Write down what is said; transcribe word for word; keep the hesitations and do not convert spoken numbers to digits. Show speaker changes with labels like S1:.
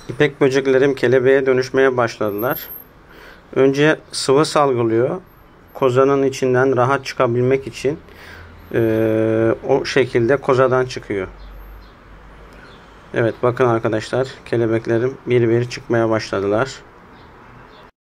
S1: İpek böceklerim kelebeğe dönüşmeye başladılar. Önce sıvı salgılıyor. Kozanın içinden rahat çıkabilmek için e, o şekilde kozadan çıkıyor. Evet, bakın arkadaşlar, kelebeklerim bir bir çıkmaya başladılar.